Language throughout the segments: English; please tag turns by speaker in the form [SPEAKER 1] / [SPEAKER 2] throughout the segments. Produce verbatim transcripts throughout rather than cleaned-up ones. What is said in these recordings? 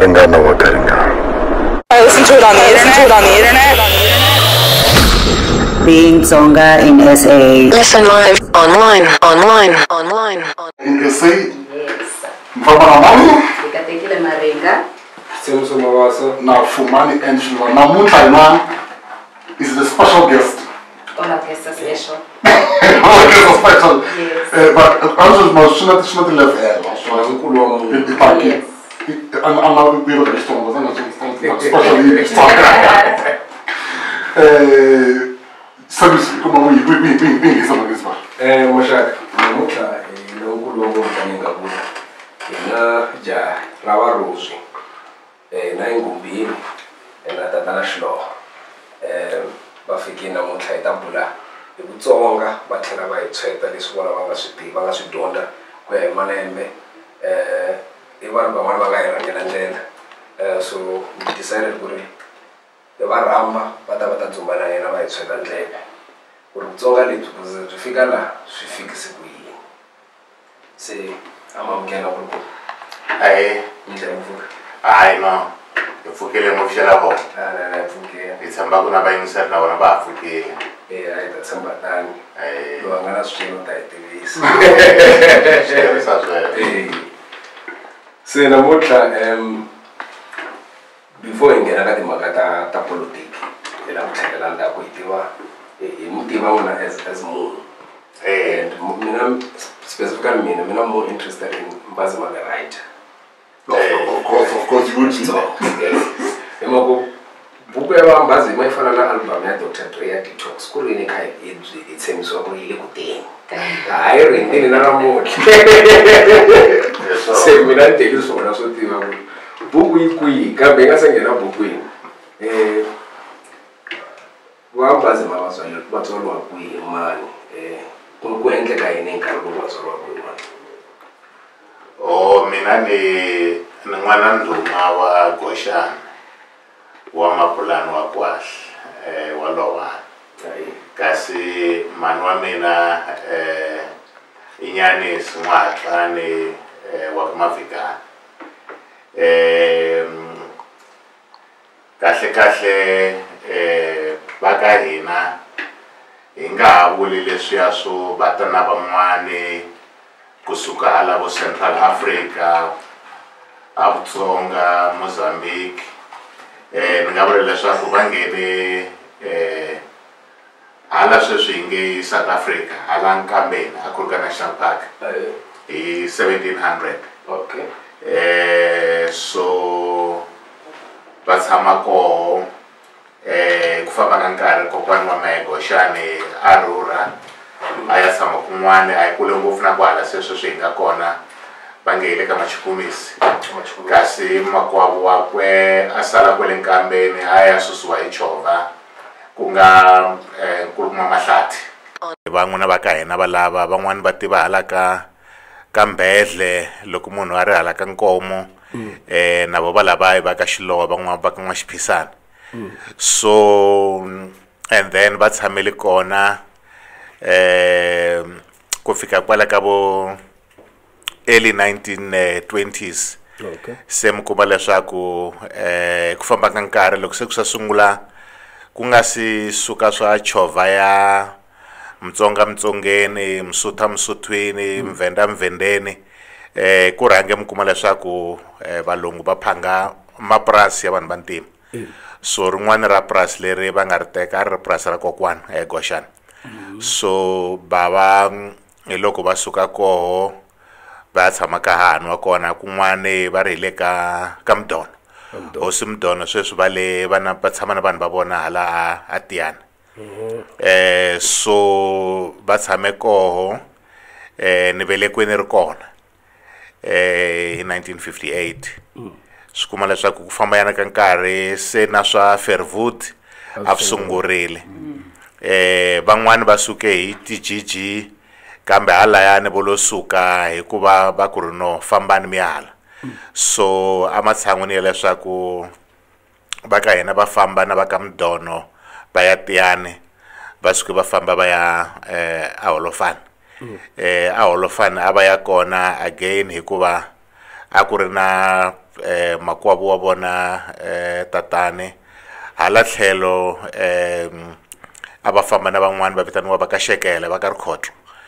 [SPEAKER 1] Maringa na Wakaringa.
[SPEAKER 2] Listen to it on the internet. Listen to it on the internet.
[SPEAKER 3] BeingTsonga in S A.
[SPEAKER 2] Listen live, online, online, online.
[SPEAKER 1] In S A?
[SPEAKER 4] Yes.
[SPEAKER 1] Mbhazima
[SPEAKER 4] Hikatekile Maringa.
[SPEAKER 5] Shitshembiso Mabasa.
[SPEAKER 1] Now Fumani N Shilubana. Now is the special guest.
[SPEAKER 4] All our guests are special.
[SPEAKER 1] All guests are special.
[SPEAKER 4] Yes.
[SPEAKER 1] Uh, but also, my son is not left here.
[SPEAKER 4] Yes.
[SPEAKER 1] I'm not going to be strong. I'm not especially strong. Service, come on, we we we we we some of this one.
[SPEAKER 5] Eh, Moshak, Mocha, no good long time ago. Ina ja Varozwi. Eh, na ingumbi, na Tatana Shilowa. Eh, bafiki na Mocha itambula. Vatsonga bathena bayithweta lesibona bangaswiphi bangaswidonda kweMalembe eh ibantu bamanye bakayirangela ndlela eh so we decided ukuthi ebaramba bata batadzumana yena bayithweta ndlela ukuthi Vatsonga lethu kuze sifika la sifikise kuyini se amamkela ukuthi
[SPEAKER 6] Aye,
[SPEAKER 5] indlela mvuka
[SPEAKER 6] aye no. Mfukile mufishela bo.
[SPEAKER 5] ah na na mvuke
[SPEAKER 6] Itsamba kuna bayingisela na bona bafukile.
[SPEAKER 5] eh ayi tatsamba tani
[SPEAKER 6] Aye.
[SPEAKER 5] lo ngana swilo tayitivisa
[SPEAKER 6] Share saswe.
[SPEAKER 5] eh se namuhla em before ingena ka timhaka ta ta politiki ela kuthlela nda ku yitiva i mutiva wona as as munhu
[SPEAKER 6] Eh,
[SPEAKER 5] and mina specifically mina mina more interested in Mbhazima the writer.
[SPEAKER 1] Of course, of course, you would be.
[SPEAKER 5] So yes emako buku ya Mbhazima ifana na album ya Doctor Dre ya Detox ku ri ni kai itshembiso ku ile ku teng hayi ri ndini na namuhla se mina ndeli swona swo tiva ku buku yi kwihi kambe nga se nghena bukwini eh va Mbhazima vatswariwa kwihi mani eh ku endleka yini nkarhi lowu vatswariwa kwihi mani
[SPEAKER 6] oh mina ni ni n'wana ndhuma wa Goshana wa Mapulani wa Kwahle eh wa Lowani. Kasi mani wa mina eh inyani Sin'wathani eh wa Mavikana. Eh kahle kahle eh baka hina inga vuli leswiya swo vatana van'wani kusuka hala vo Central Africa, Vatsonga, Mozambique. Eh ni nga vula leswaku va nghene eh hala sweswi nge South Africa hala Nkambeni a Kruger National Park hi seventeen hundred.
[SPEAKER 5] Okay.
[SPEAKER 6] Eh so va tshama koho eh ku famba ka nkarhi kokwani wa mehe Goshani a rhurha a ya tshama kun'wana a yi kule ngopfu na kwala se sweswi hi nga kona va nge hi le ka Machukumisi. Kasi makwavo wakwe a sala kwele Nkambeni a ya susiwa hi chovha ku nga Nkulukumama Mahlati. Van'wana va ka hina va lava van'wani va tiva hala ka ka Mbhedle loko munhu a ri hala ka Nkomo eh navo va lava va ka Shilowa van'wana va ka N'waxiphisana. So and then va tshamele kona eh ku fika kwala ka vo early nineteen twenties.
[SPEAKER 5] Okay.
[SPEAKER 6] Se mi kuma leswaku eh ku famba ka nkarhi loko se ku sa sungula ku nga si suka swa chovha ya Mtsonga Mtsongeni, Msutha Msuthwini, Mvenda Mvendeni. Eh ku rhange mi kuma leswaku valungu va phanga mapurasi ya vanhu vantima. So rin'wana ra purasi leri va nga ri teka ri purasi ra kokwana eh Goshana. So bava hi loko va suka koho va tshama ka hanu wa kona kun'wana va ri le ka ka Mdono. Hosi Mdono sweswi va le vana va tshama na vanhu va vona hala a Tiyani. Eh so va tshame koho eh ni velekweni ri kona eh in nineteen fifty-eight. Swi kuma leswaku ku famba yana ka nkarhi se na swa Fairwood a sungurile. Eh van'wani va suke hi T G G kambe hala yani volo suka hikuva va ku ri no fambani mi hala. So amatshan'wini ya leswaku va ka hina va famba na va ka Mdono va ya Tiyani va suke va famba va ya eh a Holofani. Eh a Holofani a va ya kona again hikuva a ku ri na eh makwavo wa vona eh tatane hala tlhelo eh aba famba na van'wana va vitaniwa va ka Shekela va ka Rikhotlo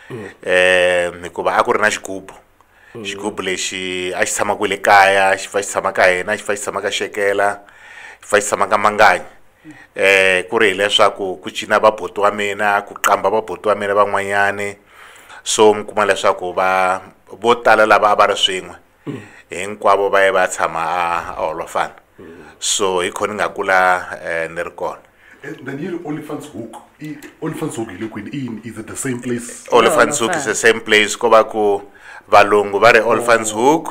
[SPEAKER 6] eh hikuva a ku ri na xigubu xigubu lexi a xi tshama kwele kaya xi fa xi tshama ka hina xi fa xi tshama ka Shekela xi fa xi tshama ka Manganyi eh ku ri leswaku ku cina va boti wa mina ku qamba va boti wa mina van'wanyani so mi kuma leswaku va vo tala lava a va ri swin'we hinkwavo va ye va tshama a holofana so hi khoni nga kula ni ri kona.
[SPEAKER 1] Then here Olifants Hook, Olifants Hook in is it the same place?
[SPEAKER 6] Olifants Hook is the same place ko va ku valungu va ri Olifants Hook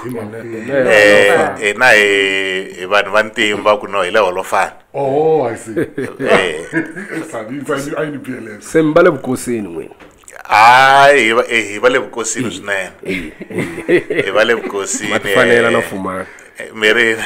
[SPEAKER 6] eh na e vanhu va ntimba ku no hi le holofana.
[SPEAKER 1] Oh, I see.
[SPEAKER 6] Eh
[SPEAKER 1] I need P L S.
[SPEAKER 7] Sembale vukosini n'wina.
[SPEAKER 6] Ai hi va le vukosini swinene. Hi va le vukosini.
[SPEAKER 7] Matifanela na Fumani.
[SPEAKER 6] Meri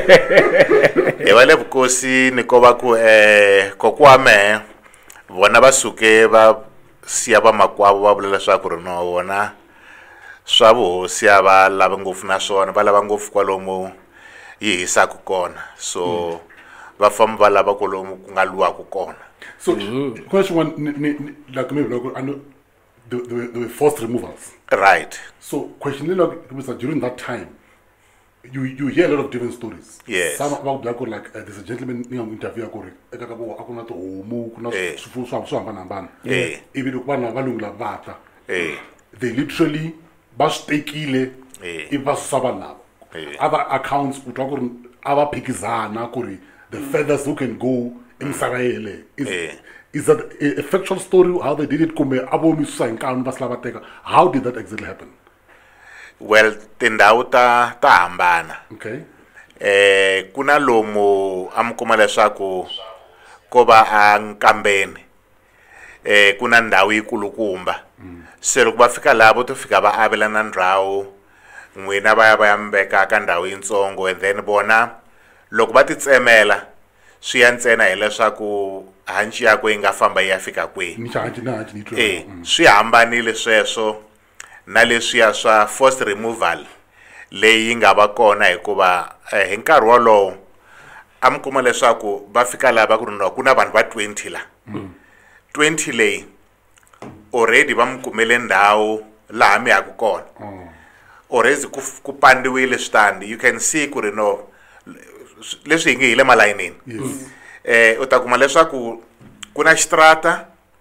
[SPEAKER 6] e va le vukosini ko va ku eh kokwa me vona va suke va siya va makwavo va vula leswaku ri no vona swa vuhosi a va lava ngopfu na swona va lava ngopfu kwalomu yi hisaku kona so va famba va lava kwalomu ku nga luwaku kona.
[SPEAKER 1] So question one like maybe like I know the the, the forced removals.
[SPEAKER 6] Right.
[SPEAKER 1] So question like during that time you you hear a lot of different stories.
[SPEAKER 6] Yes.
[SPEAKER 1] Some about like like uh, there's a gentleman in an interview ko re eka ka bo akuna to homu kuna swifuwo swa swa hambana hambana.
[SPEAKER 6] Eh.
[SPEAKER 1] Ivi loko vanhu valungu lava vata.
[SPEAKER 6] Eh.
[SPEAKER 1] They literally ba stekile
[SPEAKER 6] Eh.
[SPEAKER 1] I va sava lava.
[SPEAKER 6] Eh.
[SPEAKER 1] Other accounts utwa ku ri ava phikizana ku ri the feathers who can go emsarayele. Is
[SPEAKER 6] Eh.
[SPEAKER 1] is that a, a factual story how they did it kumbe abo misusa hinkanu va slava teka? How did that exactly happen?
[SPEAKER 6] Well tindhawu ta ta hambana.
[SPEAKER 1] Okay.
[SPEAKER 6] Eh kuna lomu amkuma leswaku ko va a Nkambeni eh kuna ndhawu yikulukumba se loko va fika lavo to fika va avelana ndhawu n'wina va ya va ya mbeka ka ndhawu yintsongo and then bona loko va titsemela swi ya ntsena hileswaku hanci yakwe yi nga famba yi ya fika kwihi.
[SPEAKER 1] Ni change na change ni twa.
[SPEAKER 6] Eh swi hambanile sweswo na leswiya swa forced removal leyi nga va kona hikuva hi nkarhi wolowo amkuma leswaku va fika lava ku ri no ku na vanhu va twenty la twenty leyi already va mkumele ndhawu laha mi yaku kona already ku ku pandiwile switandi you can see ku ri no leswi hi nge hi le malayinini eh u ta kuma leswaku ku na xitrata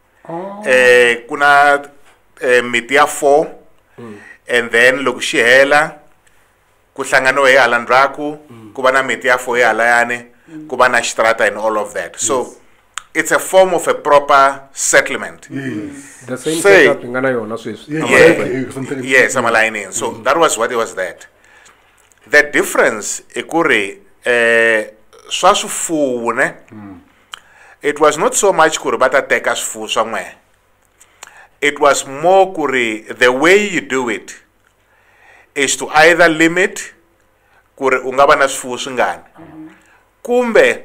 [SPEAKER 6] eh ku na miti ya four and then loko xi hela ku hlangano hi hala ndzhaku ku va na miti ya four hala yani ku va na xitrata and all of that so it's a form of a proper settlement.
[SPEAKER 7] Yes. The same setup in Ghana yona sweswi.
[SPEAKER 1] Yeah.
[SPEAKER 6] Yes, I'm aligning. So that was what it was that. The difference ekuri eh swa swifuwo ne it was not so much kuri bata teka swifuwo somewhere. It was more kuri the way you do it is to either limit kuri unga va na swifuwo swingani kumbe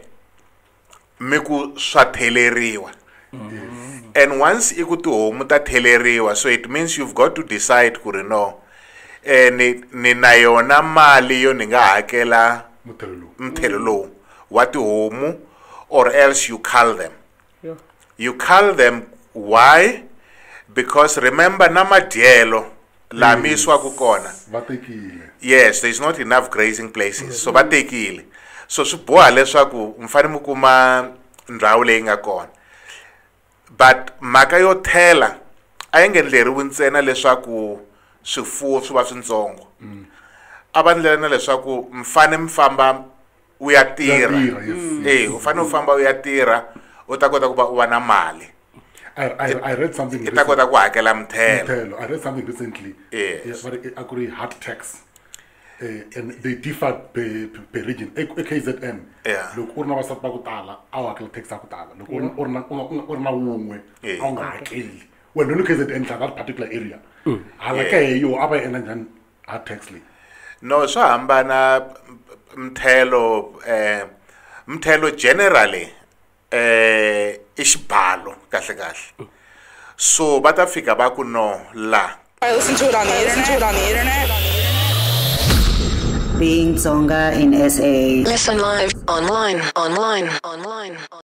[SPEAKER 6] miku swa theleriwa and once iku tihomu ta theleriwa so it means you've got to decide kuri no eh ni ni na yona mali yo ni nga hakela mthelo lowu wa tihomu or else you cull them.
[SPEAKER 7] Yeah.
[SPEAKER 6] You cull them why? Because remember na madyelo la miswa ku kona
[SPEAKER 1] Vatekile.
[SPEAKER 6] yes there's not enough grazing places so vatekile so swi boha leswaku mfane mu kuma ndhawu leyi nga kona but mhaka yo thela a yi ngendleriwi ntsena leswaku swifuwo swi va swintsongo a va ndlela na leswaku mfane mi famba u ya tirha eh u fane u famba u ya tirha u ta kota ku va u va na mali.
[SPEAKER 1] I, I, I read something
[SPEAKER 6] I
[SPEAKER 1] I read something recently.
[SPEAKER 6] Yes.
[SPEAKER 1] Yeah, but it actually had tax. Uh, and they differ per, per region. K Z N.
[SPEAKER 6] Yeah.
[SPEAKER 1] Look, urna wasat bagutala, awa kla tax akutala. Look, urna urna umwe, onga akili. Well, look K Z N that particular area. Halake yo aba enanjan had tax li.
[SPEAKER 6] No, so hambana mthelo eh mthelo generally eh ishibhalo kahle kahle so bata fika ba ku no la
[SPEAKER 2] I listen to it on the internet. Listen to it on the internet.
[SPEAKER 3] Being Tsonga in S A.
[SPEAKER 2] Listen live, online, online, online.